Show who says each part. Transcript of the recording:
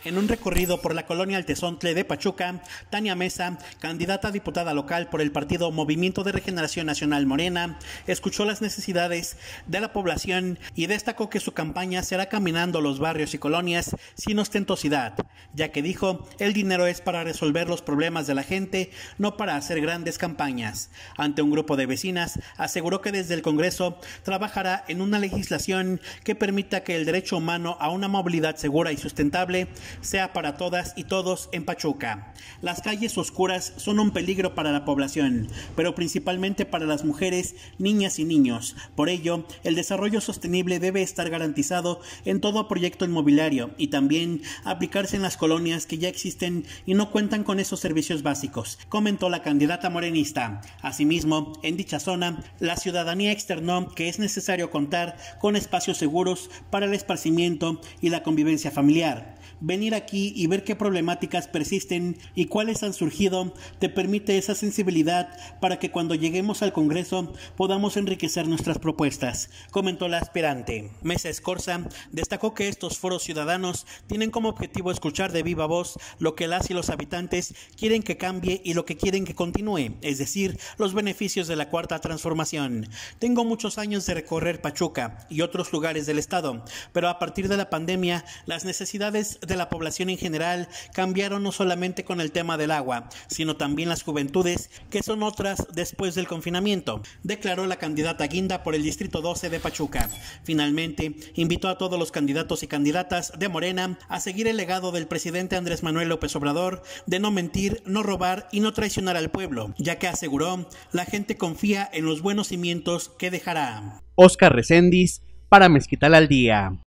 Speaker 1: En un recorrido por la colonia El Tezontle de Pachuca, Tania Mesa, candidata a diputada local por el partido Movimiento de Regeneración Nacional Morena, escuchó las necesidades de la población y destacó que su campaña será caminando los barrios y colonias sin ostentosidad, ya que dijo, el dinero es para resolver los problemas de la gente, no para hacer grandes campañas. Ante un grupo de vecinas, aseguró que desde el Congreso trabajará en una legislación que permita que el derecho humano a una movilidad segura y sustentable sea para todas y todos en Pachuca. Las calles oscuras son un peligro para la población, pero principalmente para las mujeres, niñas y niños. Por ello, el desarrollo sostenible debe estar garantizado en todo proyecto inmobiliario y también aplicarse en las colonias que ya existen y no cuentan con esos servicios básicos, comentó la candidata morenista. Asimismo, en dicha zona, la ciudadanía externó que es necesario contar con espacios seguros para el esparcimiento y la convivencia familiar. Venir aquí y ver qué problemáticas persisten y cuáles han surgido te permite esa sensibilidad para que cuando lleguemos al Congreso podamos enriquecer nuestras propuestas, comentó la aspirante. Mesa Escorza destacó que estos foros ciudadanos tienen como objetivo escuchar de viva voz lo que las y los habitantes quieren que cambie y lo que quieren que continúe, es decir, los beneficios de la Cuarta Transformación. Tengo muchos años de recorrer Pachuca y otros lugares del estado, pero a partir de la pandemia, las necesidades de la población en general cambiaron no solamente con el tema del agua, sino también las juventudes, que son otras después del confinamiento, declaró la candidata Guinda por el Distrito 12 de Pachuca. Finalmente, invitó a todos los candidatos y candidatas de Morena a seguir el legado del presidente Andrés Manuel López Obrador de no mentir, no robar y no traicionar al pueblo, ya que aseguró, la gente confía en los buenos cimientos que dejará.
Speaker 2: Oscar Reséndiz, para Mezquital al Día.